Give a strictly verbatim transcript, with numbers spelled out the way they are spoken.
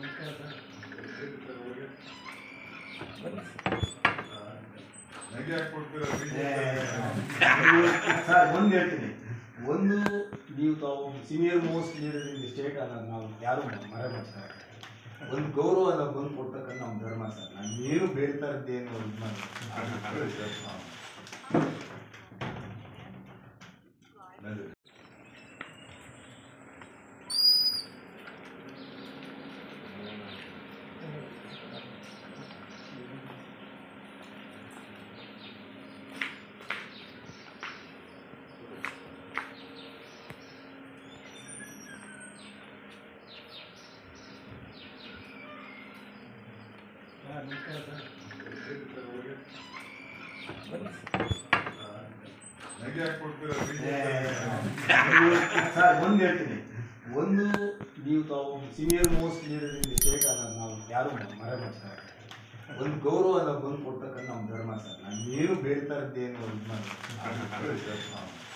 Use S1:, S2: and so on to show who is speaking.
S1: Sir ಒಂದು ಹೇಳ್ತೀನಿ, ಒಂದು ನೀವು ತಾವು senior most leader in the state ಅನ್ನೋದು ನಾವು ಯಾರು ಮರೆಮಾಡ್ತಾರೆ. ಒಂದು ಗೌರವ ಅನ್ನೋ ಬಂದು ಕೊಡ್ತಕ್ಕಂಥ ನಮ್ಮ ಧರ್ಮ ಸರ್. ನಾನು ಏನು ಬೇಡ್ತಾ ಇದ್ದೇನು ಇದು ಮಾಡಿ ಸರ್ ಒಂದು ಹೇಳ್ತೀನಿ, ಒಂದು ನೀವು ತಾವು senior most leader in the state ಅನ್ನೋದು ನಾವು ಯಾರು ಮರೆಮಾಡ್ತಾರೆ. ಒಂದು ಗೌರವ ಅನ್ನೋ ಬಂದು ಕೊಡ್ತಕ್ಕಂಥ ನಮ್ಮ ಧರ್ಮ ಸರ್. ನಾನು ಏನು ಬೇಡ್ತಾ ಇದ್ದೇನು ಇದು ಮಾಡಿ